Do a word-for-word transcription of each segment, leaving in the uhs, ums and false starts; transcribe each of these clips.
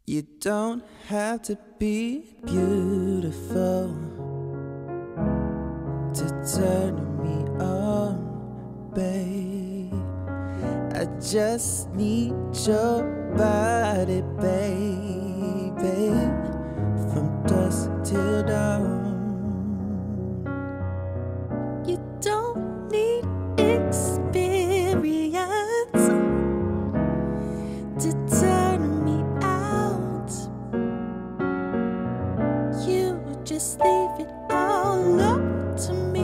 You don't have to be beautiful to turn me on, babe. I just need your body, baby, from dusk till dawn. You don't need experience to turn me out. You just leave it all up to me.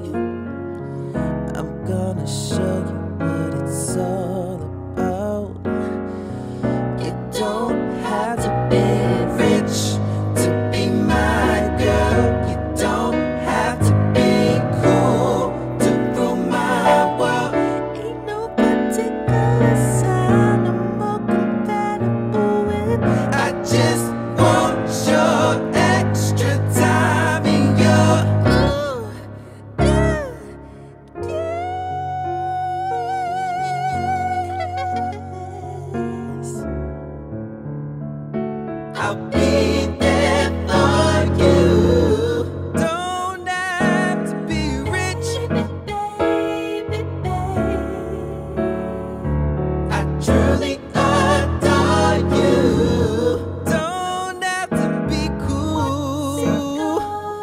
I'm gonna show you what it's all about. You don't have to be rich to be my girl. You don't have to be cool to rule my world. Ain't no particular sign I'm more compatible with. I just want your extra time and your ooh, yeah, yes. I'll be there for you. Don't have to be rich, baby, babe. I truly adore you. Don't have to be cool.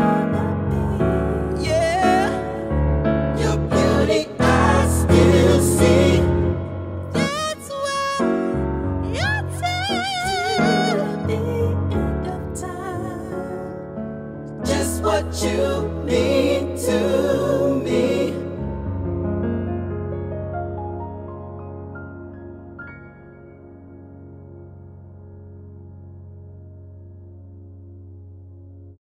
Yeah, your beauty I still see. That's why you're till the end of time. Just what you need.